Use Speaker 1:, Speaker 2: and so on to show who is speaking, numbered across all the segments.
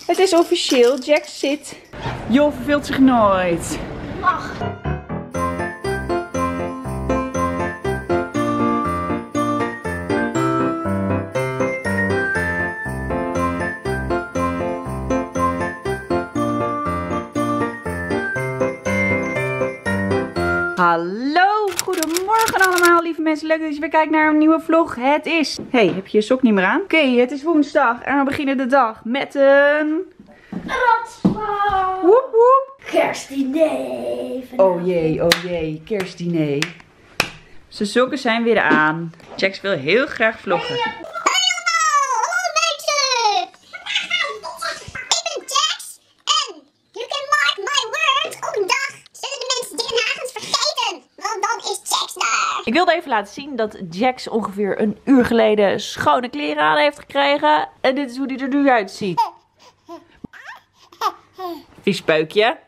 Speaker 1: Het is officieel, Jax zit. Joh, verveelt zich nooit.
Speaker 2: Ach.
Speaker 1: Hallo, goedemorgen allemaal lieve mensen. Leuk dat je weer kijkt naar een nieuwe vlog. Het is... Hey, heb je je sok niet meer aan? Oké, het is woensdag en we beginnen de dag met een...
Speaker 2: Ratsvrouw.
Speaker 1: Woep woep.
Speaker 2: Kerstdiner.
Speaker 1: Oh jee, kerstdiner. Zijn sokken zijn weer aan. Jax wil heel graag vloggen.
Speaker 3: Hallo mensen! Ik ben Jax en you can mark my word. Op een dag zullen de mensen Den Haag eens vergeten, want dan is Jax daar.
Speaker 1: Ik wilde even laten zien dat Jax ongeveer een uur geleden schone kleren aan heeft gekregen. En dit is hoe die er nu uitziet. Vies peukje.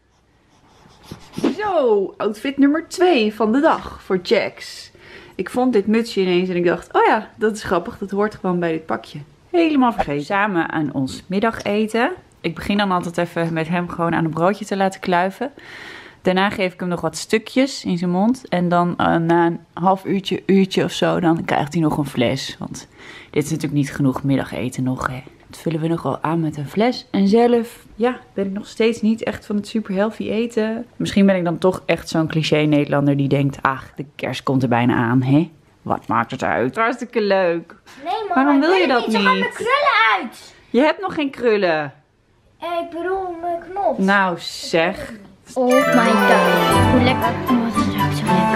Speaker 1: Zo, outfit nummer 2 van de dag voor Jax. Ik vond dit mutsje ineens en ik dacht, oh ja, dat is grappig. Dat hoort gewoon bij dit pakje. Helemaal vergeten. Samen aan ons middageten. Ik begin dan altijd even met hem gewoon aan een broodje te laten kluiven. Daarna geef ik hem nog wat stukjes in zijn mond. En dan na een half uurtje of zo, dan krijgt hij nog een fles. Want dit is natuurlijk niet genoeg middageten nog, hè. Dat vullen we nog wel aan met een fles. En zelf, ja, ben ik nog steeds niet echt van het super healthy eten. Misschien ben ik dan toch echt zo'n cliché Nederlander die denkt, ach, de kerst komt er bijna aan, hè. Wat maakt het uit? Hartstikke leuk.
Speaker 2: Nee man,
Speaker 1: Waarom wil je dat
Speaker 2: niet? Zo gaan
Speaker 1: niet?
Speaker 2: mijn krullen uit.
Speaker 1: Je hebt nog geen krullen.
Speaker 2: Ik bedoel mijn knop.
Speaker 1: Nou zeg.
Speaker 2: Oh my god. Hoe lekker. Oh, dat ruikt zo lekker.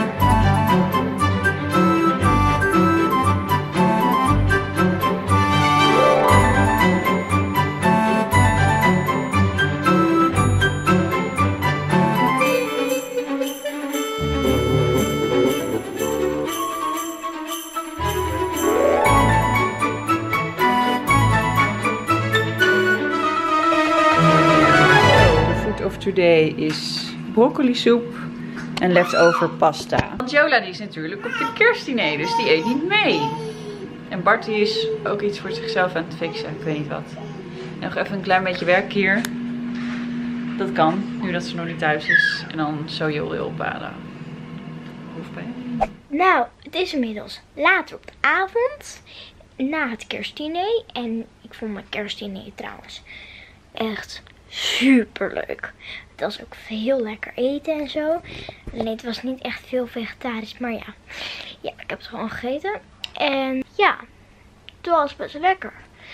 Speaker 1: Of today is broccoli soep en leftover pasta. Want Jola die is natuurlijk op de kerstdiner, dus die eet niet mee. En Bart die is ook iets voor zichzelf aan het fixen, ik weet niet wat. En nog even een klein beetje werk hier. Dat kan, nu dat ze nog niet thuis is. En dan sojaolie ophalen. Hoofdpijn.
Speaker 2: Nou, het is inmiddels later op de avond. Na het kerstdiner. En ik vond mijn kerstdiner trouwens echt super leuk. Het was ook heel lekker eten en zo. Alleen het was niet echt veel vegetarisch. Maar ja, ik heb het gewoon gegeten. En ja, het was best lekker.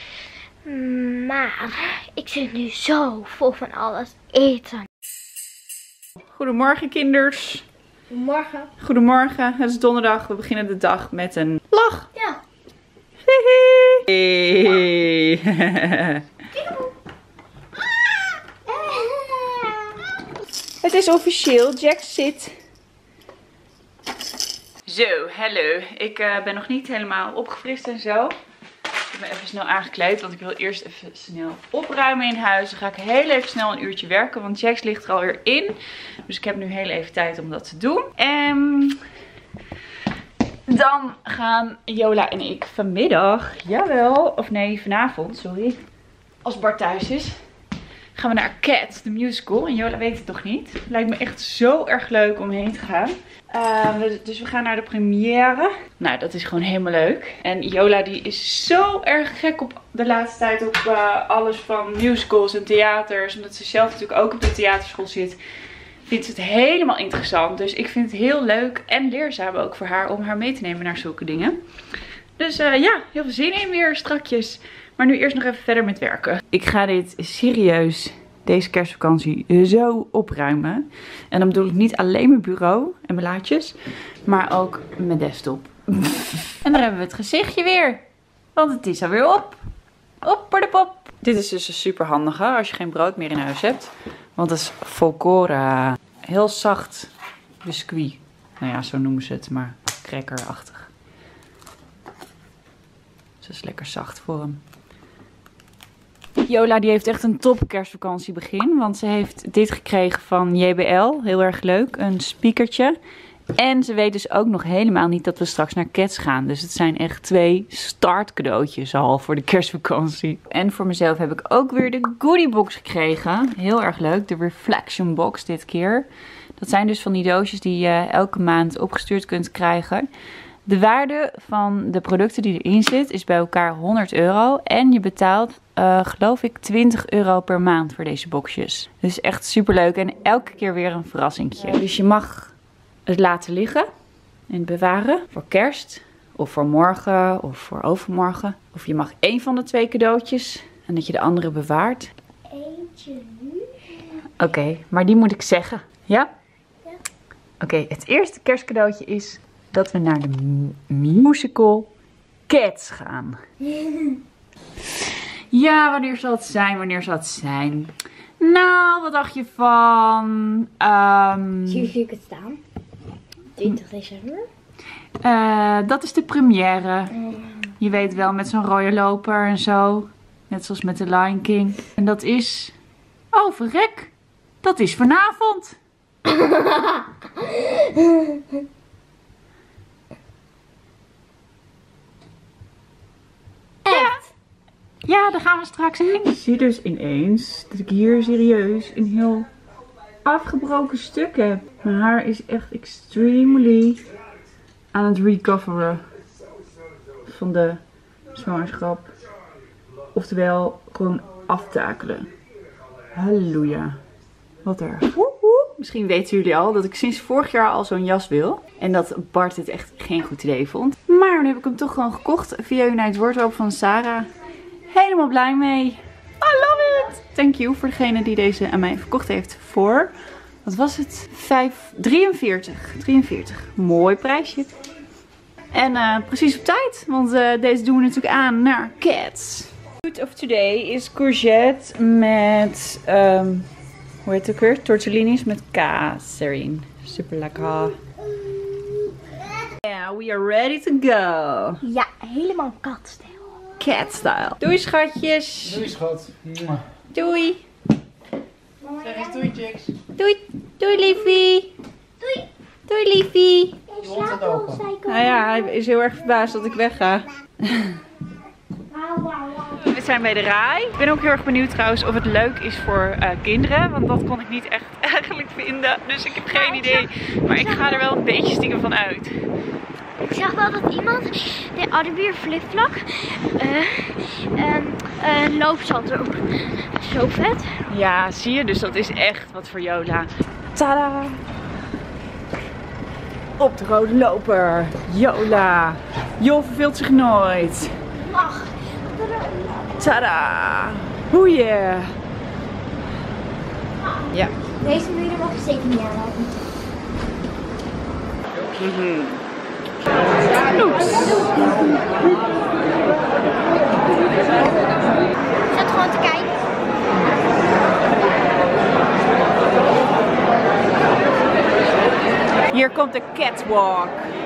Speaker 2: Maar ik zit nu zo vol van alles eten.
Speaker 1: Goedemorgen kinders.
Speaker 2: Goedemorgen.
Speaker 1: Goedemorgen, het is donderdag. We beginnen de dag met een lach.
Speaker 2: Ja.
Speaker 1: Hey. Het is officieel, Jax zit. Zo, hallo. Ik ben nog niet helemaal opgefrist en zo. Ik ben even snel aangekleed, want ik wil eerst even snel opruimen in huis. Dan ga ik heel even snel een uurtje werken, want Jax ligt er alweer in. Dus ik heb nu heel even tijd om dat te doen. En dan gaan Jola en ik vanmiddag, jawel, of nee, vanavond, sorry. Als Bart thuis is, gaan we naar Cats, de musical. En Jola weet het toch niet. Lijkt me echt zo erg leuk om heen te gaan. Dus we gaan naar de première. Nou, dat is gewoon helemaal leuk. En Jola die is zo erg gek op de laatste tijd op alles van musicals en theaters. Omdat ze zelf natuurlijk ook op de theaterschool zit. Vindt ze het helemaal interessant. Dus ik vind het heel leuk en leerzaam ook voor haar om haar mee te nemen naar zulke dingen. Dus ja, heel veel zin in weer strakjes. Maar nu eerst nog even verder met werken. Ik ga dit serieus deze kerstvakantie zo opruimen. En dan bedoel ik niet alleen mijn bureau en mijn laadjes, maar ook mijn desktop. En daar hebben we het gezichtje weer. Want het is alweer op. Opperdepop. Dit is dus een super handige als je geen brood meer in huis hebt. Want het is volcora. Heel zacht biscuit. Nou ja, zo noemen ze het, maar crackerachtig. Dus dat is lekker zacht voor hem. Jola die heeft echt een top kerstvakantiebegin. Want ze heeft dit gekregen van JBL. Heel erg leuk. Een speakertje. En ze weet dus ook nog helemaal niet dat we straks naar Cats gaan. Dus het zijn echt 2 startcadeautjes al voor de kerstvakantie. En voor mezelf heb ik ook weer de goodiebox gekregen. Heel erg leuk, de Reflection Box dit keer. Dat zijn dus van die doosjes die je elke maand opgestuurd kunt krijgen. De waarde van de producten die erin zit is bij elkaar €100. En je betaalt, geloof ik, €20 per maand voor deze boxjes. Dus echt super leuk en elke keer weer een verrassingje. Dus je mag het laten liggen en bewaren voor kerst. Of voor morgen of voor overmorgen. Of je mag 1 van de 2 cadeautjes en dat je de andere bewaart.
Speaker 2: Eentje nu.
Speaker 1: Oké, maar die moet ik zeggen. Ja? Ja. Oké, het eerste kerstcadeautje is dat we naar de musical Cats gaan. Ja, wanneer zal het zijn? Wanneer zal het zijn? Nou, wat dacht je van...
Speaker 2: Zie ik het staan? 20 december.
Speaker 1: Dat is de première. Je weet wel, met zo'n rode loper en zo. Net zoals met de Lion King. En dat is... Oh, verrek. Dat is vanavond.
Speaker 2: Echt?
Speaker 1: Ja, daar gaan we straks heen. Ik zie dus ineens dat ik hier serieus een heel afgebroken stuk heb. Mijn haar is echt extremely aan het recoveren van de zwangerschap. Oftewel, gewoon aftakelen. Halleluja. Wat erg. Misschien weten jullie al dat ik sinds vorig jaar al zo'n jas wil. En dat Bart het echt geen goed idee vond. Maar nu heb ik hem toch gewoon gekocht via United Wardrobe van Sarah. Helemaal blij mee. I love it. Thank you voor degene die deze aan mij verkocht heeft voor... Wat was het? 43. Mooi prijsje. En precies op tijd. Want deze doen we natuurlijk aan naar Cats. Food of today is courgette met... hoe heet het ook weer? Tortellinis met kaas erin. Super lekker. Yeah, we are ready to go.
Speaker 2: Ja, helemaal katstijl.
Speaker 1: Cat style. Doei schatjes.
Speaker 4: Doei schat.
Speaker 1: Doei.
Speaker 4: Zeg eens doei chicks.
Speaker 1: Doei. Doei liefie.
Speaker 2: Doei.
Speaker 1: Doei liefie.
Speaker 4: Je mond staat open.
Speaker 1: Nou ja, hij is heel erg verbaasd dat ik wegga. We zijn bij de RAI. Ik ben ook heel erg benieuwd trouwens of het leuk is voor kinderen. Want dat kon ik niet echt eigenlijk vinden. Dus ik heb geen idee. Maar ik ga er wel een beetje stiekem van uit.
Speaker 2: Ik zag wel dat iemand, die hadden weer flipflap, loopsalto. Zo vet.
Speaker 1: Ja, zie je? Dus dat is echt wat voor Yola. Tada! Op de rode loper. Yola. Jo verveelt zich nooit.
Speaker 2: Ach.
Speaker 1: Tada! Hoeie! Ja.
Speaker 2: Deze muren mag ik zeker niet aanraken. Zet gewoon te kijken.
Speaker 1: Hier komt de catwalk.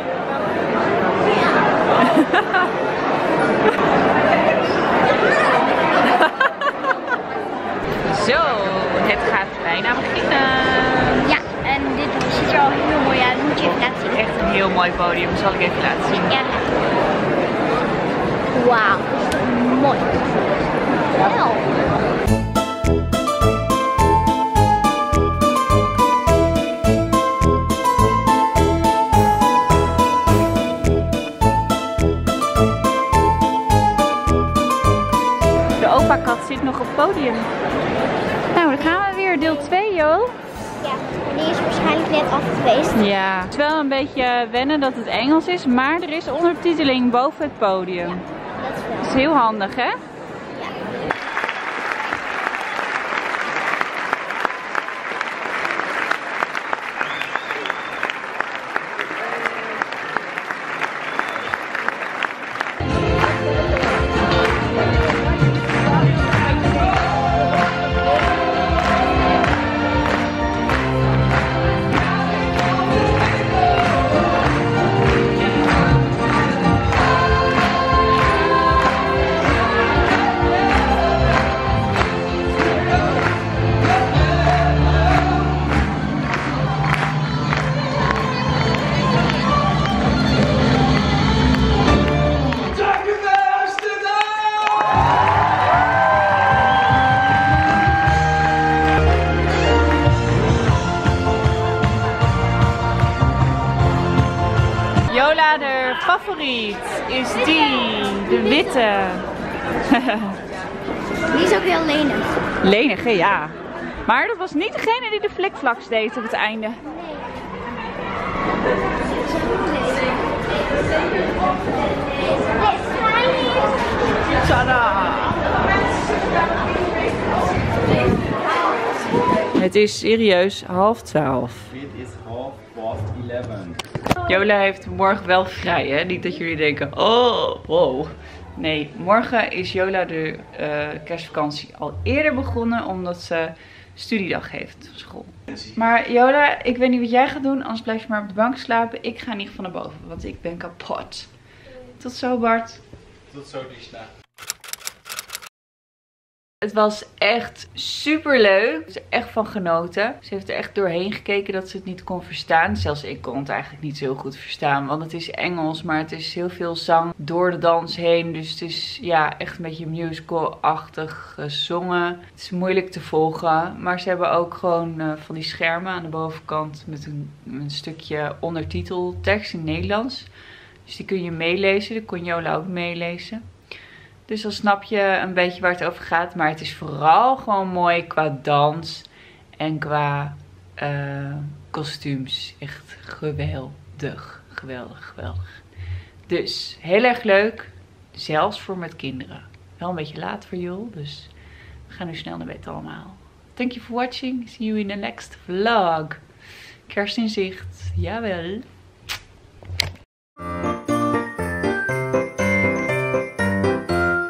Speaker 1: Zo, het gaat bijna beginnen.
Speaker 2: Ja, en dit ziet er al heel mooi uit. Dat moet je even laten zien.
Speaker 1: Echt een heel mooi podium, dat zal ik even laten zien.
Speaker 2: Ja. Wauw, mooi. Wel.
Speaker 1: De opa-kat zit nog op het podium. Nou, dan gaan we weer. Deel 2, joh.
Speaker 2: Ja, die is waarschijnlijk net af geweest.
Speaker 1: Ja, het is wel een beetje wennen dat het Engels is, maar er is ondertiteling boven het podium.
Speaker 2: Dat is wel.
Speaker 1: Dat is heel handig, hè? favoriet is die. De witte.
Speaker 2: Die is ook heel lenig.
Speaker 1: Lenig, hè? Ja. Maar dat was niet degene die de flikvlaks deed op het einde. Tada! Het is serieus 11:30.
Speaker 5: It is 11:30.
Speaker 1: Jola heeft morgen wel vrij, hè? Niet dat jullie denken, oh, wow. Nee, morgen is Jola de kerstvakantie al eerder begonnen, omdat ze studiedag heeft op school. Maar Jola, ik weet niet wat jij gaat doen, anders blijf je maar op de bank slapen. Ik ga in ieder geval naar boven, want ik ben kapot. Tot zo, Bart.
Speaker 5: Tot zo, Disna.
Speaker 1: Het was echt super leuk. Ze heeft er echt van genoten. Ze heeft er echt doorheen gekeken dat ze het niet kon verstaan. Zelfs ik kon het eigenlijk niet zo goed verstaan. Want het is Engels, maar het is heel veel zang door de dans heen. Dus het is ja, echt een beetje musical-achtig gezongen. Het is moeilijk te volgen. Maar ze hebben ook gewoon van die schermen aan de bovenkant met een stukje ondertiteltekst in Nederlands. Dus die kun je meelezen. Dat kon Jola ook meelezen. Dus dan snap je een beetje waar het over gaat. Maar het is vooral gewoon mooi qua dans en qua kostuums. Echt geweldig, geweldig, geweldig. Dus heel erg leuk. Zelfs voor met kinderen. Wel een beetje laat voor Jul. Dus we gaan nu snel naar bed allemaal. Thank you for watching. See you in the next vlog. Kerst in zicht. Jawel.